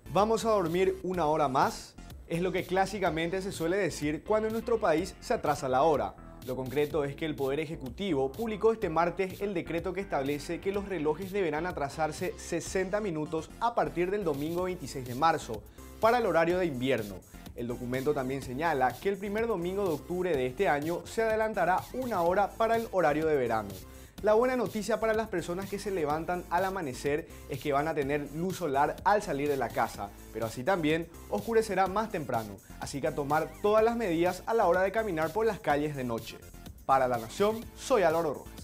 ¿Vamos a dormir una hora más? Es lo que clásicamente se suele decir cuando en nuestro país se atrasa la hora. Lo concreto es que el Poder Ejecutivo publicó este martes el decreto que establece que los relojes deberán atrasarse 60 minutos a partir del domingo 26 de marzo, para el horario de invierno. El documento también señala que el primer domingo de octubre de este año se adelantará una hora para el horario de verano. La buena noticia para las personas que se levantan al amanecer es que van a tener luz solar al salir de la casa, pero así también oscurecerá más temprano, así que a tomar todas las medidas a la hora de caminar por las calles de noche. Para La Nación, soy Álvaro Rojas.